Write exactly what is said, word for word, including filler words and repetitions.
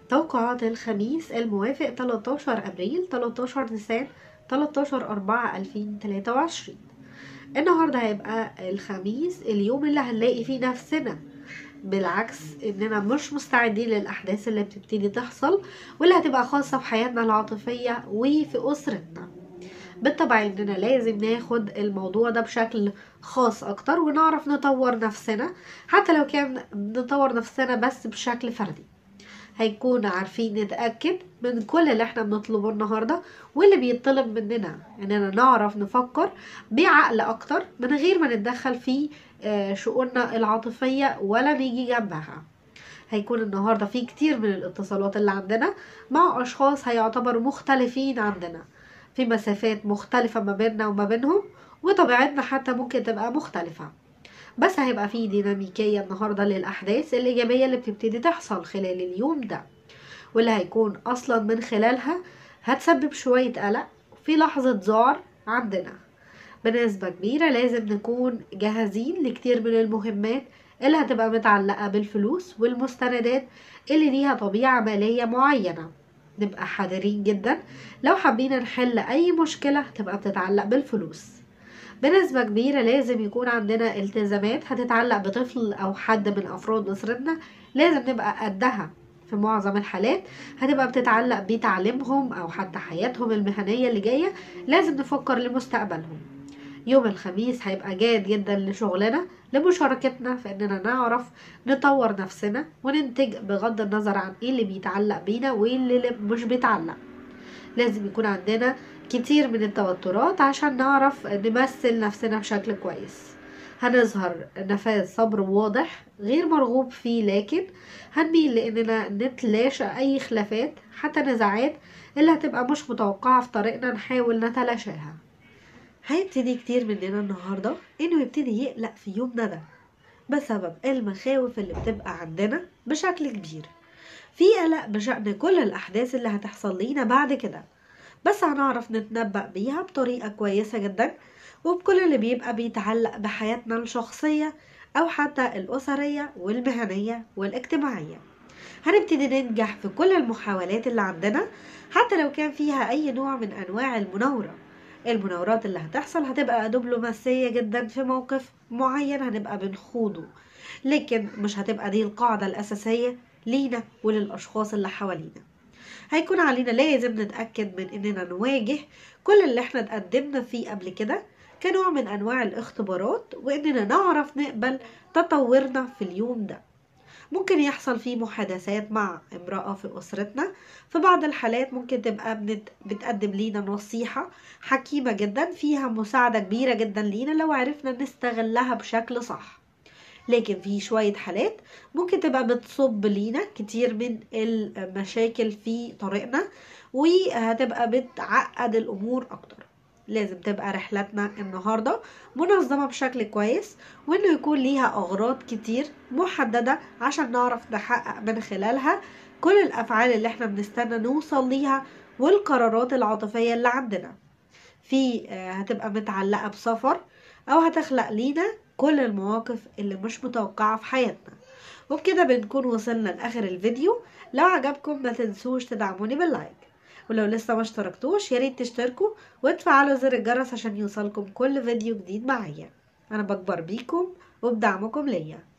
توقعات الخميس الموافق تلتاشر ابريل، تلتاشر نيسان، تلتاشر اربعة الفين وتلاتة وعشرين. النهارده هيبقى الخميس اليوم اللي هنلاقي فيه نفسنا بالعكس اننا مش مستعدين للاحداث اللي بتبتدي تحصل واللي هتبقى خاصة بحياتنا العاطفية وفي اسرتنا. بالطبع اننا لازم ناخد الموضوع ده بشكل خاص اكتر ونعرف نطور نفسنا، حتى لو كان نطور نفسنا بس بشكل فردي. هيكون عارفين نتأكد من كل اللي احنا بنطلبه النهاردة، واللي بيطلب مننا اننا نعرف نفكر بعقل اكتر من غير ما نتدخل في شؤوننا العاطفية ولا نيجي جنبها. هيكون النهاردة في كتير من الاتصالات اللي عندنا مع اشخاص هيعتبروا مختلفين عندنا، في مسافات مختلفة ما بيننا وما بينهم، وطبيعتنا حتى ممكن تبقى مختلفة. بس هيبقى فيه ديناميكية النهاردة للأحداث الإيجابية اللي بتبتدي تحصل خلال اليوم ده، واللي هيكون أصلا من خلالها هتسبب شوية قلق في لحظة ذعر عندنا. بنسبة كبيرة لازم نكون جاهزين لكتير من المهمات اللي هتبقى متعلقة بالفلوس والمستندات اللي ليها طبيعة مالية معينة. نبقى حذرين جدا لو حابين نحل أي مشكلة تبقى بتتعلق بالفلوس. بنسبة كبيرة لازم يكون عندنا التزامات هتتعلق بطفل أو حد من أفراد أسرتنا، لازم نبقى قدها. في معظم الحالات هتبقى بتتعلق بتعليمهم أو حتى حياتهم المهنية اللي جاية، لازم نفكر لمستقبلهم. يوم الخميس هيبقى جاد جدا لشغلنا، لمشاركتنا في اننا نعرف نطور نفسنا وننتج بغض النظر عن ايه اللي بيتعلق بينا وايه اللي مش بيتعلق. لازم يكون عندنا كتير من التوترات عشان نعرف نمثل نفسنا بشكل كويس. هنظهر نفاذ صبر واضح غير مرغوب فيه، لكن هنميل لاننا نتلاشى اي خلافات حتى نزاعات اللي هتبقى مش متوقعة في طريقنا نحاول نتلاشاها. هيبتدي كتير مننا النهاردة انه يبتدي يقلق في يومنا ده بسبب المخاوف اللي بتبقى عندنا بشكل كبير. في قلق بشأن كل الأحداث اللي هتحصل لينا بعد كده، بس هنعرف نتنبأ بيها بطريقة كويسة جدا، وبكل اللي بيبقى بيتعلق بحياتنا الشخصية أو حتى الأسرية والمهنية والاجتماعية. هنبتدي ننجح في كل المحاولات اللي عندنا حتى لو كان فيها أي نوع من أنواع المناورة. المناورات اللي هتحصل هتبقى دبلوماسية جدا في موقف معين هنبقى بنخوضه، لكن مش هتبقى دي القاعدة الأساسية لينا وللأشخاص اللي حوالينا. هيكون علينا لازم نتأكد من إننا نواجه كل اللي احنا اتقدمنا فيه قبل كده كنوع من أنواع الاختبارات، وإننا نعرف نقبل تطورنا في اليوم ده. ممكن يحصل فيه محادثات مع امرأة في أسرتنا، في بعض الحالات ممكن تبقى بنت... بتقدم لينا نصيحة حكيمة جدا فيها مساعدة كبيرة جدا لينا لو عرفنا نستغلها بشكل صح. لكن في شوية حالات ممكن تبقى بتصب لينا كتير من المشاكل في طريقنا وهتبقى بتعقد الأمور أكتر. لازم تبقى رحلتنا النهاردة منظمة بشكل كويس، وانه يكون ليها اغراض كتير محددة عشان نعرف نحقق من خلالها كل الافعال اللي احنا بنستنى نوصل ليها والقرارات العاطفية اللي عندنا. في هتبقى متعلقة بسفر او هتخلق لينا كل المواقف اللي مش متوقعة في حياتنا. وبكده بنكون وصلنا لاخر الفيديو. لو عجبكم ما تنسوش تدعموني باللايك، ولو لسه ما اشتركتوش ياريت تشتركوا وتفعلوا زر الجرس عشان يوصلكم كل فيديو جديد معايا. انا بكبر بيكم وبدعمكم ليا.